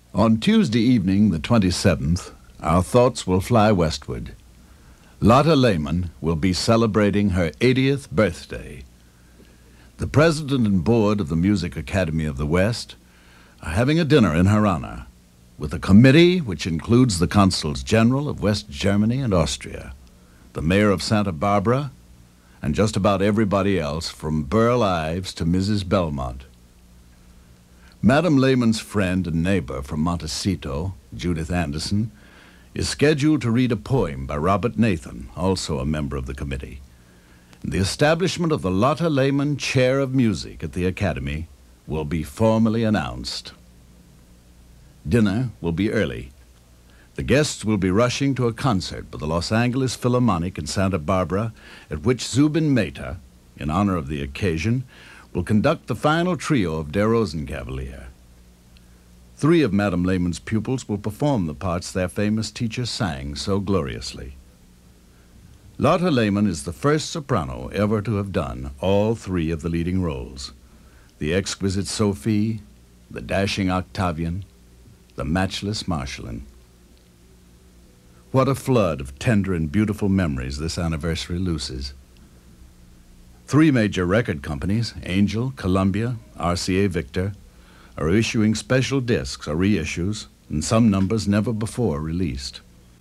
On Tuesday evening, the 27th, our thoughts will fly westward. Lotte Lehmann will be celebrating her 80th birthday. The president and board of the Music Academy of the West are having a dinner in her honor, with a committee which includes the consuls general of West Germany and Austria, the mayor of Santa Barbara, and just about everybody else from Burl Ives to Mrs. Belmont. Madame Lehmann's friend and neighbor from Montecito, Judith Anderson, is scheduled to read a poem by Robert Nathan, also a member of the committee. The establishment of the Lotte Lehmann Chair of Music at the Academy will be formally announced. Dinner will be early. The guests will be rushing to a concert by the Los Angeles Philharmonic in Santa Barbara, at which Zubin Mehta, in honor of the occasion, will conduct the final trio of Der Rosenkavalier. 3 of Madame Lehmann's pupils will perform the parts their famous teacher sang so gloriously. Lotte Lehmann is the first soprano ever to have done all 3 of the leading roles: the exquisite Sophie, the dashing Octavian, the matchless Marschallin. What a flood of tender and beautiful memories this anniversary looses. 3 major record companies, Angel, Columbia, RCA Victor, are issuing special discs or reissues, and some numbers never before released.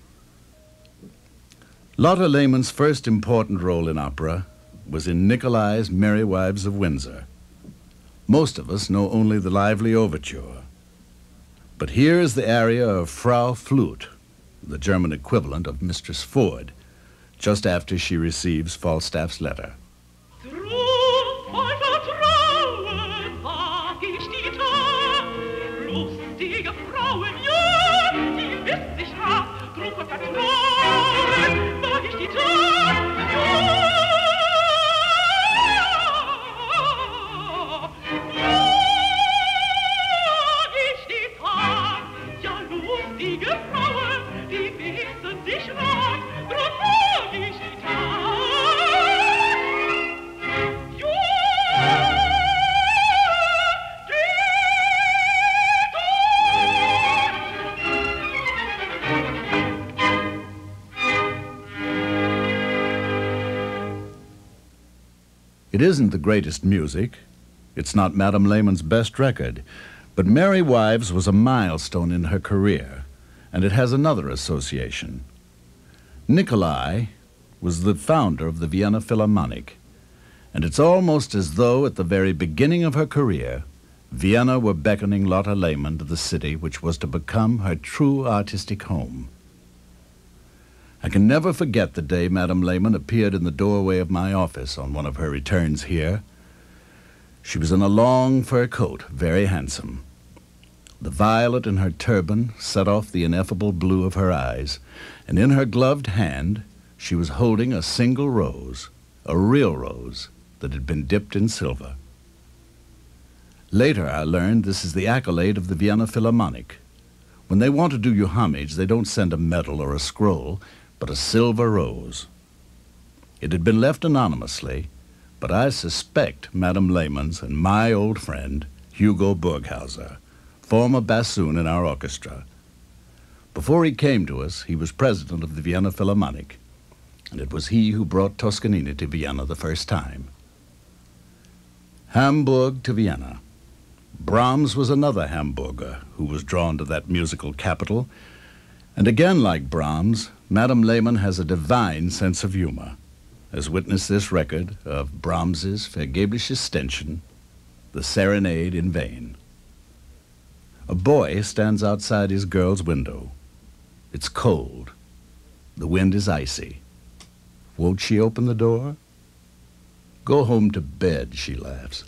Lotte Lehmann's first important role in opera was in Nicolai's Merry Wives of Windsor. Most of us know only the lively overture. But here is the aria of Frau Flute, the German equivalent of Mistress Ford, just after she receives Falstaff's letter. It isn't the greatest music. It's not Madame Lehmann's best record, but Merry Wives was a milestone in her career, and it has another association. Nicolai was the founder of the Vienna Philharmonic, and it's almost as though at the very beginning of her career, Vienna were beckoning Lotte Lehmann to the city which was to become her true artistic home. I can never forget the day Madame Lehmann appeared in the doorway of my office on one of her returns here. She was in a long fur coat, very handsome. The violet in her turban set off the ineffable blue of her eyes, and in her gloved hand she was holding a single rose, a real rose, that had been dipped in silver. Later I learned this is the accolade of the Vienna Philharmonic. When they want to do you homage, they don't send a medal or a scroll, but a silver rose. It had been left anonymously, but I suspect Madame Lehmann's and my old friend, Hugo Burghauser, former bassoon in our orchestra. Before he came to us, he was president of the Vienna Philharmonic, and it was he who brought Toscanini to Vienna the first time. Hamburg to Vienna. Brahms was another Hamburger who was drawn to that musical capital, and again, like Brahms, Madame Lehmann has a divine sense of humor, as witness this record of Brahms's Vergebliche Ständchen, the Serenade in Vain. A boy stands outside his girl's window. It's cold. The wind is icy. Won't she open the door? Go home to bed, she laughs.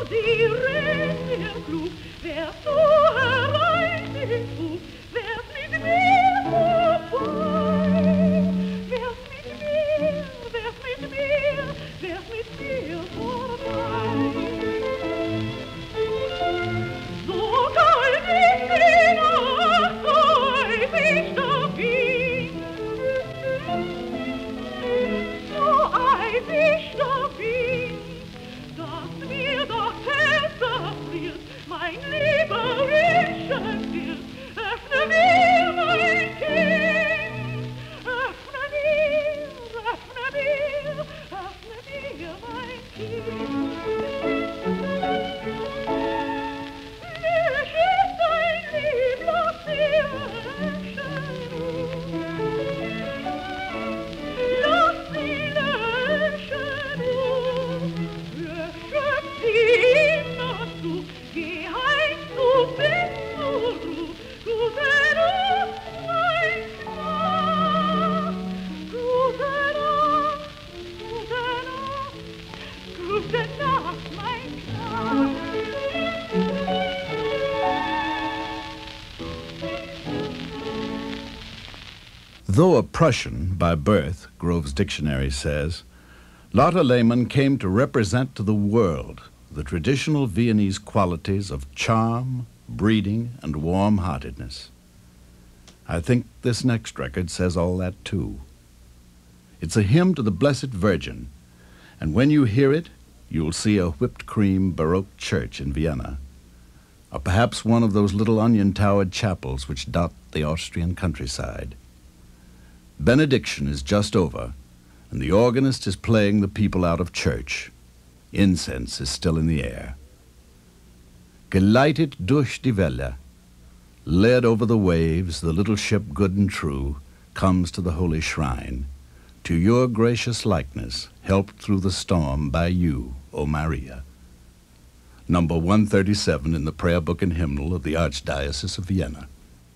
Though a Prussian by birth, Grove's dictionary says, Lotte Lehmann came to represent to the world the traditional Viennese qualities of charm, breeding, and warm-heartedness. I think this next record says all that too. It's a hymn to the Blessed Virgin, and when you hear it, you'll see a whipped cream Baroque church in Vienna, or perhaps one of those little onion-towered chapels which dot the Austrian countryside. Benediction is just over, and the organist is playing the people out of church. Incense is still in the air. Geleitet durch die Welle, led over the waves, the little ship good and true comes to the holy shrine. To your gracious likeness, helped through the storm by you, O Maria. Number 137 in the prayer book and hymnal of the Archdiocese of Vienna.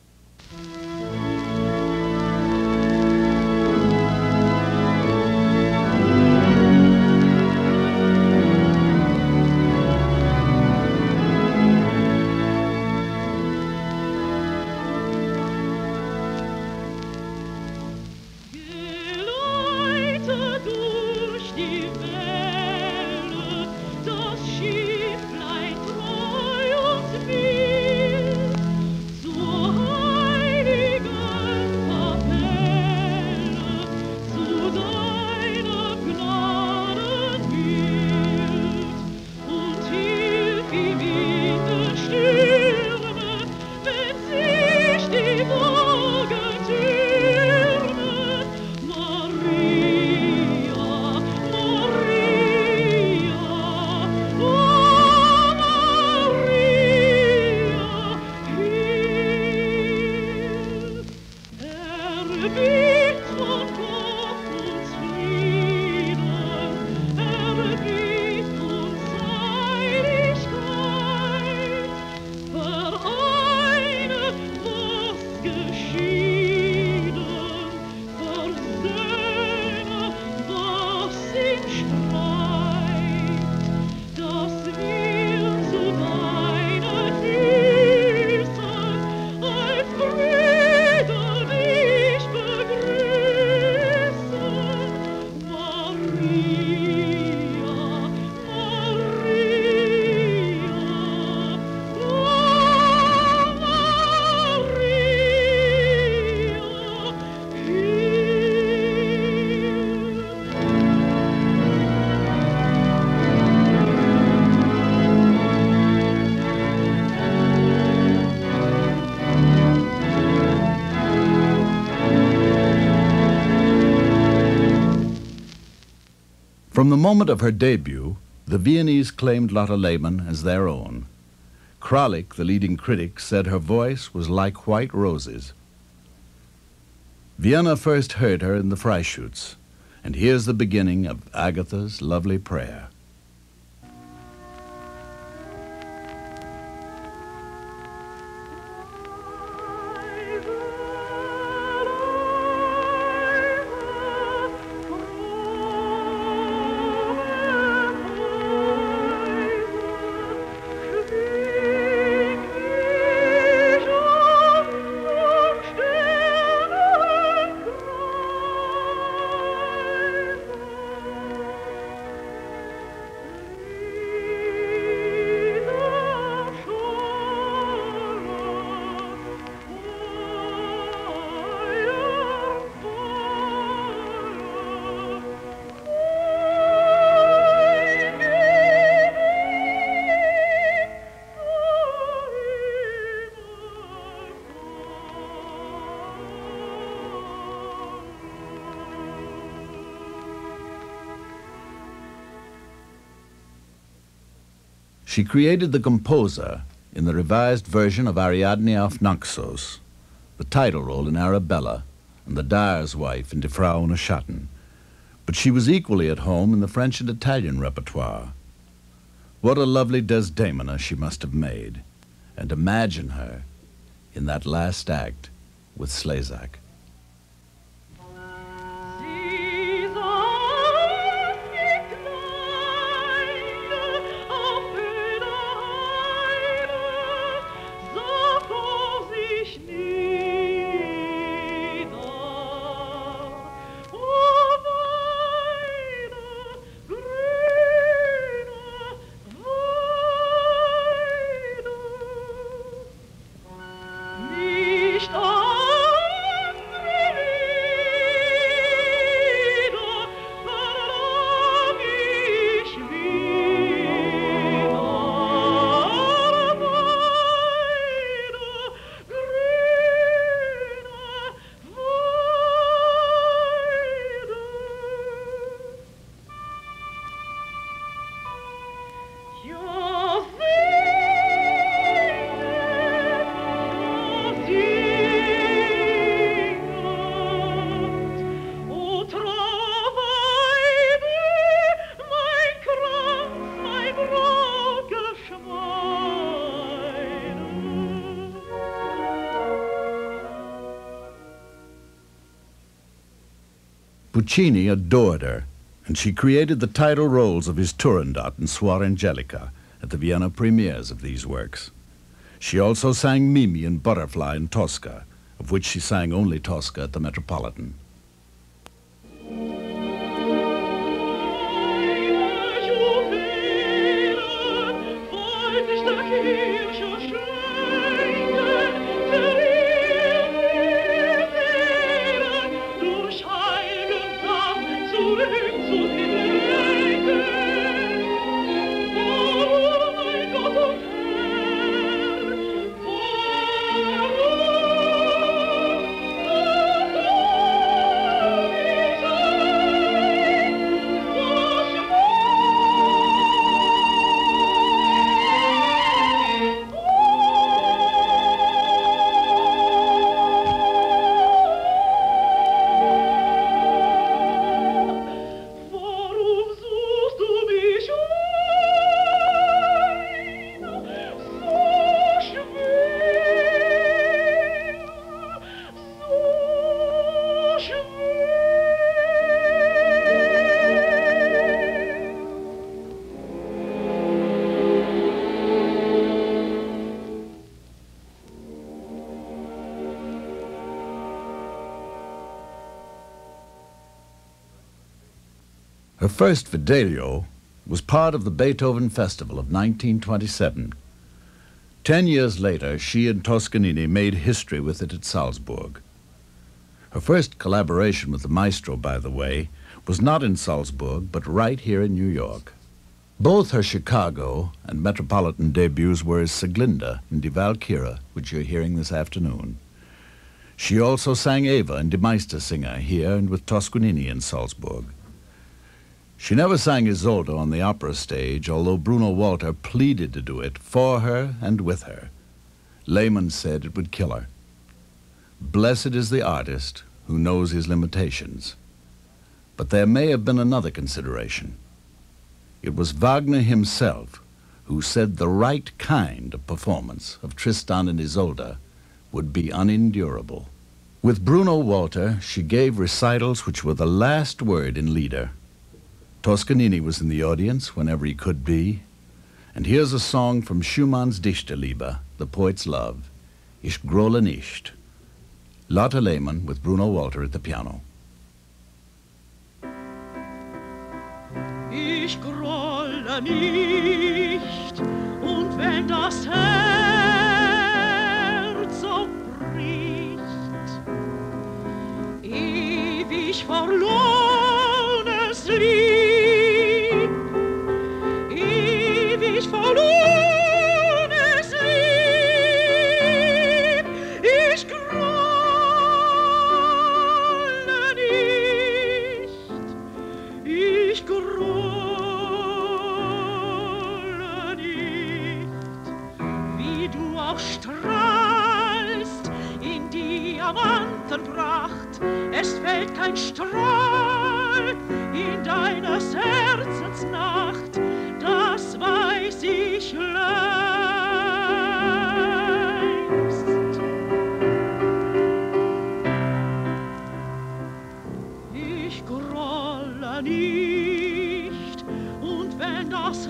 From the moment of her debut, the Viennese claimed Lotte Lehmann as their own. Kralik, the leading critic, said her voice was like white roses. Vienna first heard her in the Freischütz, and here's the beginning of Agatha's lovely prayer. She created the composer in the revised version of Ariadne auf Naxos, the title role in Arabella, and the Dyer's wife in Die Frau ohne Schatten. But she was equally at home in the French and Italian repertoire. What a lovely Desdemona she must have made, and imagine her in that last act with Slezak. Puccini adored her, and she created the title roles of his Turandot and Suor Angelica at the Vienna premieres of these works. She also sang Mimi and Butterfly in Tosca, of which she sang only Tosca at the Metropolitan. Her first Fidelio was part of the Beethoven Festival of 1927. 10 years later, she and Toscanini made history with it at Salzburg. Her first collaboration with the maestro, by the way, was not in Salzburg, but right here in New York. Both her Chicago and Metropolitan debuts were as Sieglinde in Die Walküre, which you're hearing this afternoon. She also sang Eva in Die Meistersinger here and with Toscanini in Salzburg. She never sang Isolde on the opera stage, although Bruno Walter pleaded to do it for her and with her. Lehmann said it would kill her. Blessed is the artist who knows his limitations. But there may have been another consideration. It was Wagner himself who said the right kind of performance of Tristan and Isolde would be unendurable. With Bruno Walter, she gave recitals which were the last word in Lieder. Toscanini was in the audience whenever he could be. And here's a song from Schumann's Dichterliebe, the poet's love, Ich grolle nicht. Lotte Lehmann with Bruno Walter at the piano. Ich grolle nicht, und wenn das Herz so bricht, ewig verlorenes Lied, ewig verlorenes Lied, ich grolle nicht, ich grolle nicht. ein Strahl in deines Herzens Nacht, das weiß ich längst. Ich grolle nicht, und wenn das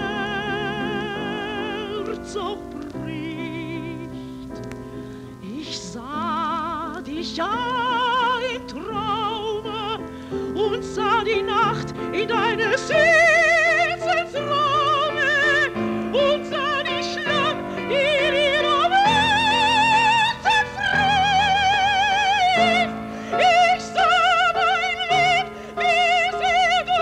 Herz so bricht, ich sah dich ja im Traume und sah die Nacht in deines Herzens Raume und sah die Schlange in ihrem Herzen friert. Ich sah mein Lieb, wie sehr du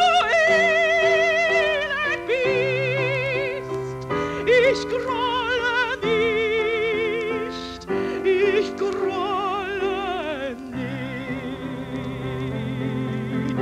elend bist. Ich grolle nicht, ich grolle nicht.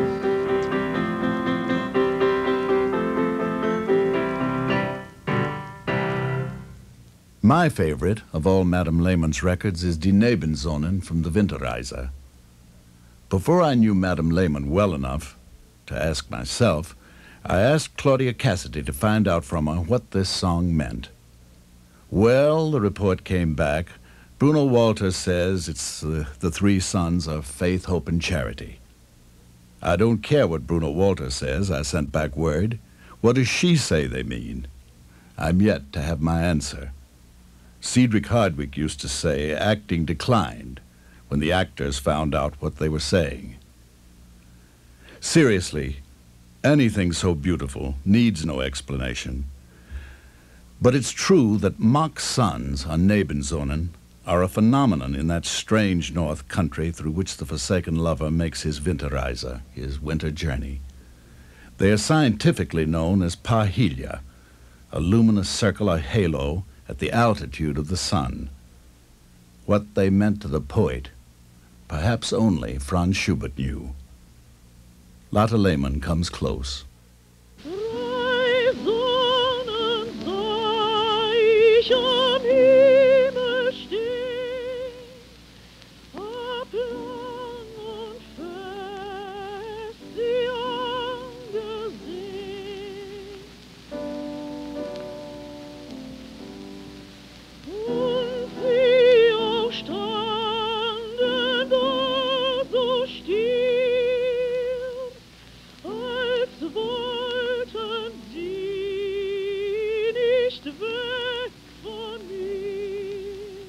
My favorite of all Madame Lehmann's records is Die Nebensonnen from the Winterreise. Before I knew Madame Lehmann well enough to ask myself, I asked Claudia Cassidy to find out from her what this song meant. Well, the report came back. Bruno Walter says it's the three sons of faith, hope, and charity. I don't care what Bruno Walter says, I sent back word. What does she say they mean? I'm yet to have my answer. Cedric Hardwick used to say acting declined when the actors found out what they were saying. Seriously, anything so beautiful needs no explanation. But it's true that mock sons on Nebensonnen are a phenomenon in that strange north country through which the forsaken lover makes his Winterreise, his winter journey. They are scientifically known as parhelia, a luminous circle or halo at the altitude of the sun. What they meant to the poet, perhaps only Franz Schubert knew. Lotte Lehmann comes close. Drei Sonnen sah ich am Himmel stehen, ablang und fest sie angesehen. Und sie auch standen da so still, als wollten sie nicht weg von mir.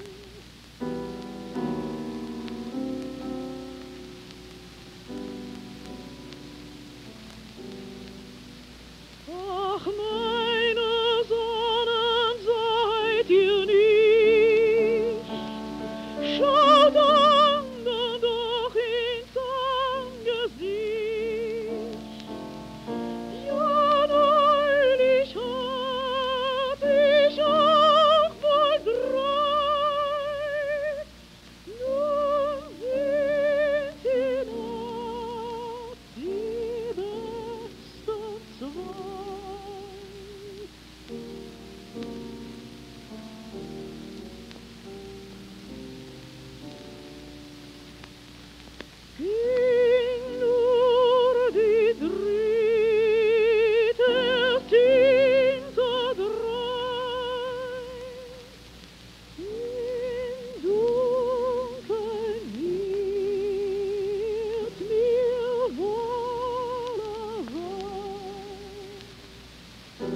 Ach, meine Sonnen, seid ihr nicht, schaut anderen doch ins Angesicht. Ja, neulich hab ich auch wohl drei, nun sind die Nacht die besten zwei. Ging nur die dritte Tinte drein, im Dunkeln wird mir wohler sein.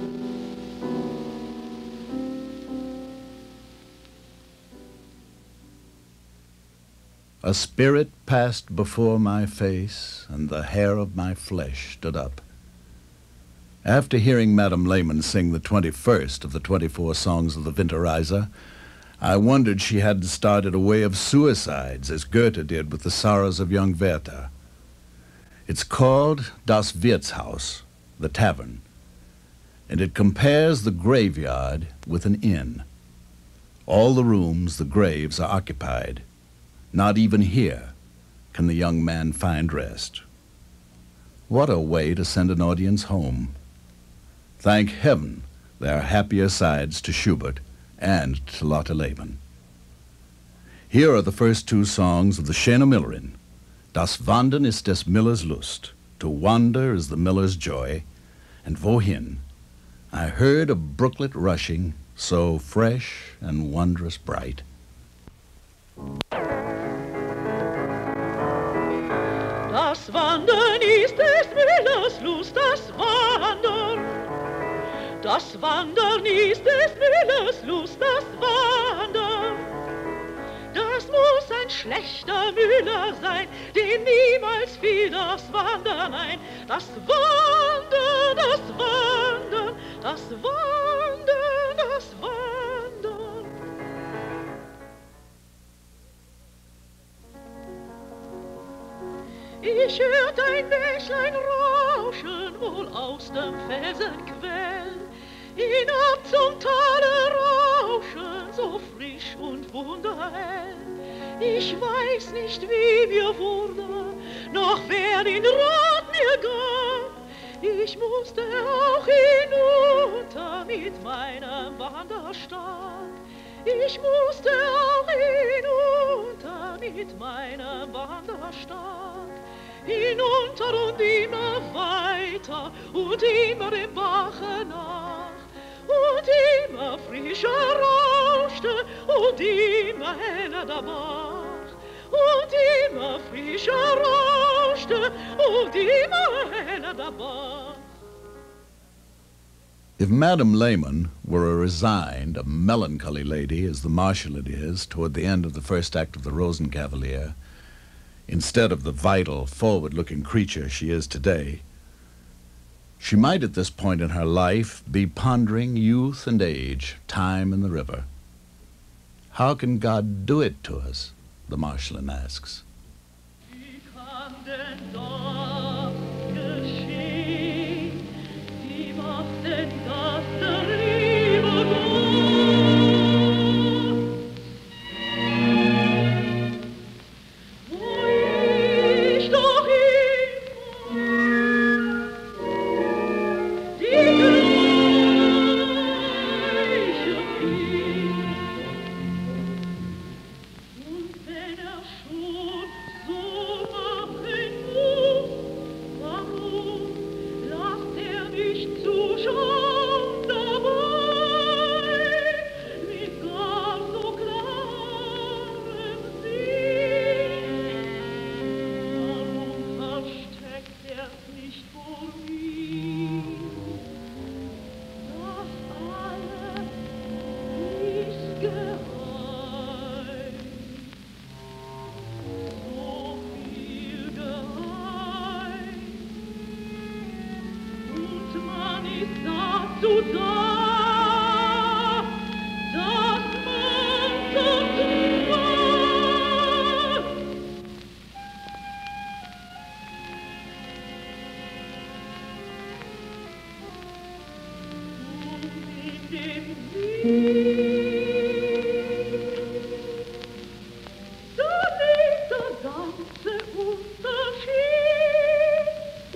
A spirit passed before my face, and the hair of my flesh stood up. After hearing Madame Lehmann sing the 21st of the 24 songs of the Winterreise, I wondered she hadn't started a way of suicides, as Goethe did with the Sorrows of Young Werther. It's called Das Wirtshaus, the tavern, and it compares the graveyard with an inn. All the rooms, the graves, are occupied. Not even here can the young man find rest. What a way to send an audience home. Thank heaven there are happier sides to Schubert and to Lotte Lehmann. Here are the first two songs of the Schöne Müllerin, Das Wandern ist des Millers Lust, to wander is the miller's joy, and wohin, I heard a brooklet rushing, so fresh and wondrous bright. Das Wandern ist des Müllers Lust, das Wandern. Das Wandern ist des Müllers Lust, das Wandern. Das muss ein schlechter Müller sein, dem niemals fiel das Wandern ein. Das Wandern, das Wandern, das Wandern, das Wandern. Ich hört ein Bächlein rauschen, wohl aus dem Felsenquell. Hinab zum Tale rauschen, so frisch und wunderhell. Ich weiß nicht, wie mir wurde, noch wer den Rat mir gab. Ich musste auch hinunter mit meinem Wanderstab. Ich musste auch hinunter mit meinem Wanderstab. Hinunter und immer weiter und immer dem Bache nach. Und immer frischer rauschte und immer heller der Bach. Und immer frischer rauschte und immer heller der Bach. If Madame Lehmann were a resigned, a melancholy lady, as the Marschallin is toward the end of the first act of the Rosenkavalier, instead of the vital, forward-looking creature she is today, she might at this point in her life be pondering youth and age, time and the river. How can God do it to us? The Marschallin asks. Wie kann denn das geschehen? Wie macht denn das der liebe Gott? Wo ich doch immer die Gleiche bin. Und wenn schon so machen muss, warum lasst mich zuschauen dabei, mit gar so klarem Sinn? Warum versteckt nicht vor mir? Das alles ist geheim. So viel geheim. Und man ist dazu da, dass man so tut. Und in dem da liegt der ganze Unterschied.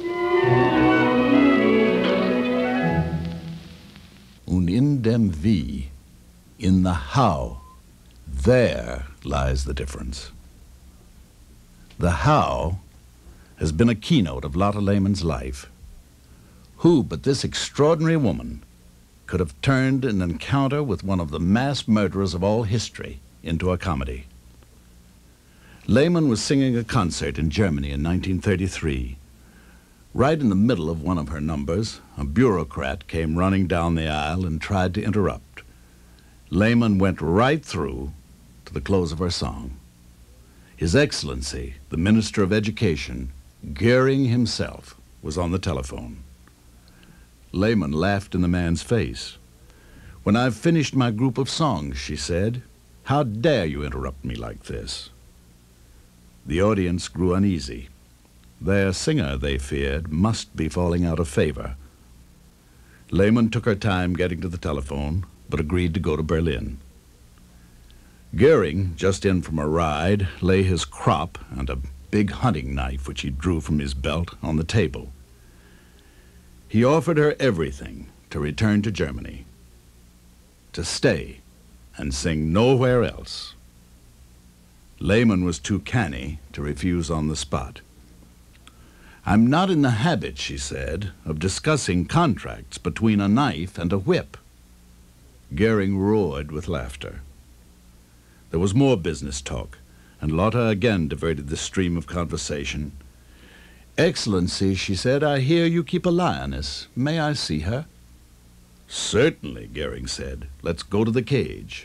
Und in dem Wie, in the how, there lies the difference. The how has been a keynote of Lotte Lehmann's life. Who but this extraordinary woman could have turned an encounter with one of the mass murderers of all history into a comedy? Lehmann was singing a concert in Germany in 1933. Right in the middle of one of her numbers, a bureaucrat came running down the aisle and tried to interrupt. Lehmann went right through to the close of her song. His Excellency, the Minister of Education, Goering himself, was on the telephone. Lehmann laughed in the man's face. "When I've finished my group of songs," she said, "how dare you interrupt me like this?" The audience grew uneasy. Their singer, they feared, must be falling out of favor. Lehmann took her time getting to the telephone, but agreed to go to Berlin. Goering, just in from a ride, lay his crop and a big hunting knife, which he drew from his belt, on the table. He offered her everything to return to Germany, to stay and sing nowhere else. Lehmann was too canny to refuse on the spot. "I'm not in the habit," she said, "of discussing contracts between a knife and a whip." Goering roared with laughter. There was more business talk, and Lotte again diverted the stream of conversation. "Excellency," she said, "I hear you keep a lioness. May I see her?" "Certainly," Goering said. "Let's go to the cage."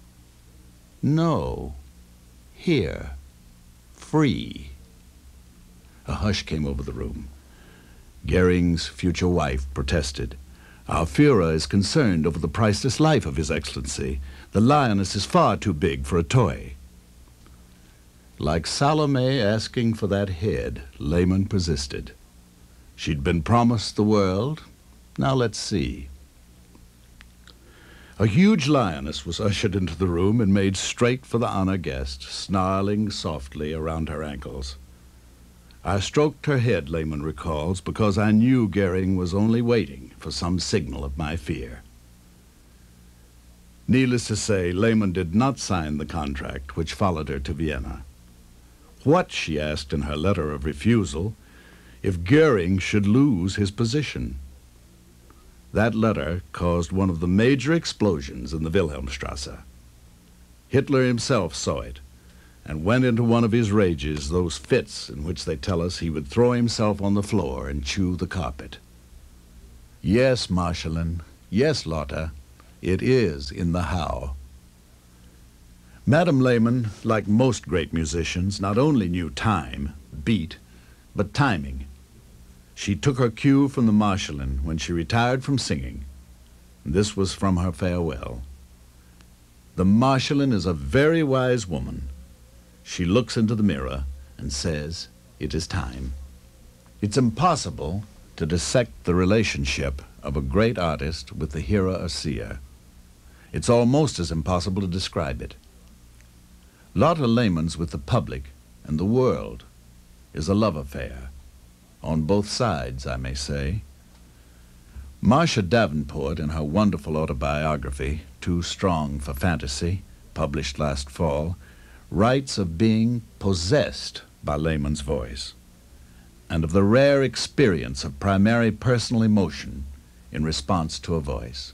"No. Here. Free." A hush came over the room. Goering's future wife protested. "Our Führer is concerned over the priceless life of His Excellency. The lioness is far too big for a toy." Like Salome asking for that head, Lehmann persisted. She'd been promised the world. Now let's see. A huge lioness was ushered into the room and made straight for the honor guest, snarling softly around her ankles. I stroked her head, Lehmann recalls, because I knew Goering was only waiting for some signal of my fear. Needless to say, Lehmann did not sign the contract which followed her to Vienna. What, she asked in her letter of refusal, if Goering should lose his position? That letter caused one of the major explosions in the Wilhelmstrasse. Hitler himself saw it and went into one of his rages, those fits in which they tell us he would throw himself on the floor and chew the carpet. Yes, Marschallin, yes, Lotte, it is in the how. Madame Lehmann, like most great musicians, not only knew time, beat, but timing. She took her cue from the Marschallin when she retired from singing. This was from her farewell. The Marschallin is a very wise woman. She looks into the mirror and says, "It is time." It's impossible to dissect the relationship of a great artist with the hearer or seer. It's almost as impossible to describe it. Lotte Lehmann's with the public and the world is a love affair, on both sides, I may say. Marcia Davenport, in her wonderful autobiography, Too Strong for Fantasy, published last fall, writes of being possessed by Lehmann's voice and of the rare experience of primary personal emotion in response to a voice.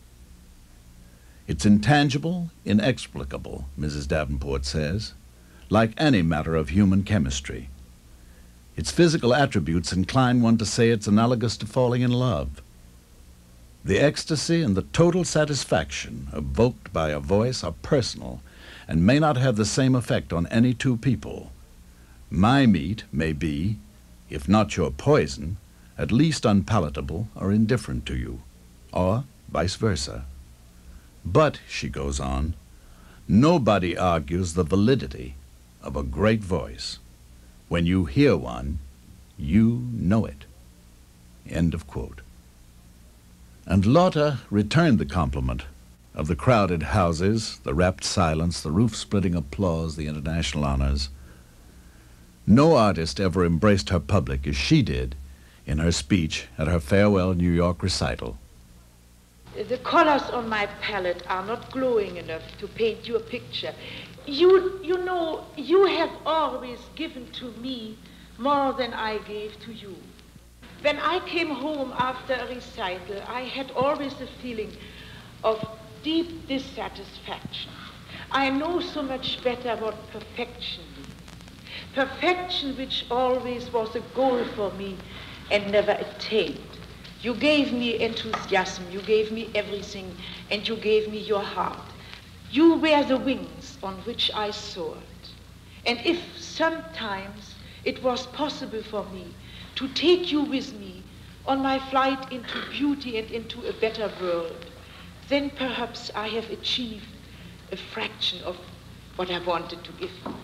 It's intangible, inexplicable, Mrs. Davenport says, like any matter of human chemistry. Its physical attributes incline one to say it's analogous to falling in love. The ecstasy and the total satisfaction evoked by a voice are personal and may not have the same effect on any two people. My meat may be, if not your poison, at least unpalatable or indifferent to you, or vice versa. But, she goes on, nobody argues the validity of a great voice. When you hear one, you know it. End of quote. And Lotte returned the compliment of the crowded houses, the rapt silence, the roof-splitting applause, the international honors. No artist ever embraced her public as she did in her speech at her farewell New York recital. The colors on my palette are not glowing enough to paint you a picture. You know, you have always given to me more than I gave to you. When I came home after a recital, I had always the feeling of deep dissatisfaction. I know so much better what perfection means. Perfection which always was a goal for me and never attained. You gave me enthusiasm, you gave me everything, and you gave me your heart. You were the wings on which I soared. And if sometimes it was possible for me to take you with me on my flight into beauty and into a better world, then perhaps I have achieved a fraction of what I wanted to give you.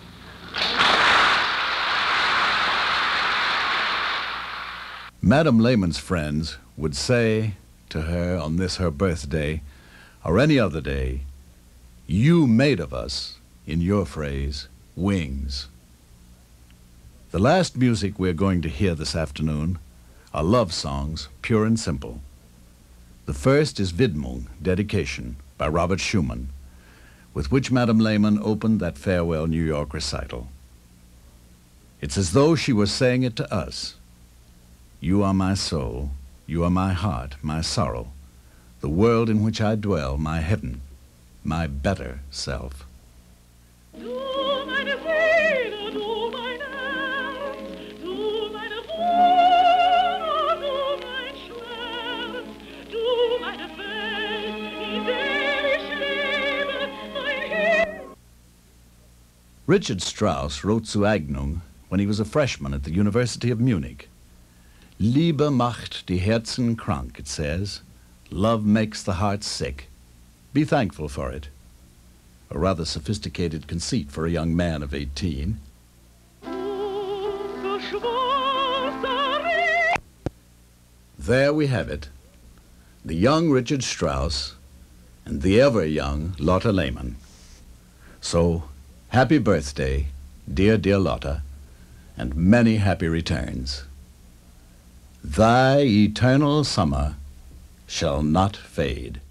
Madame Lehmann's friends would say to her on this her birthday, or any other day, "You made of us," in your phrase, wings. The last music we're going to hear this afternoon are love songs, pure and simple. The first is Widmung, Dedication, by Robert Schumann, with which Madame Lehmann opened that farewell New York recital. It's as though she were saying it to us. You are my soul, you are my heart, my sorrow, the world in which I dwell, my heaven, my better self. Du meine Seele, du mein Herz, du meine Wohnung, du mein Schmerz, du meine Welt, in der ich lebe, mein Herz. Richard Strauss wrote zu Agnung when he was a freshman at the University of Munich. Liebe macht die Herzen krank, it says. Love makes the heart sick. Be thankful for it. A rather sophisticated conceit for a young man of 18. There we have it. The young Richard Strauss and the ever young Lotte Lehmann. So, happy birthday, dear, dear Lotte, and many happy returns. Thy eternal summer shall not fade.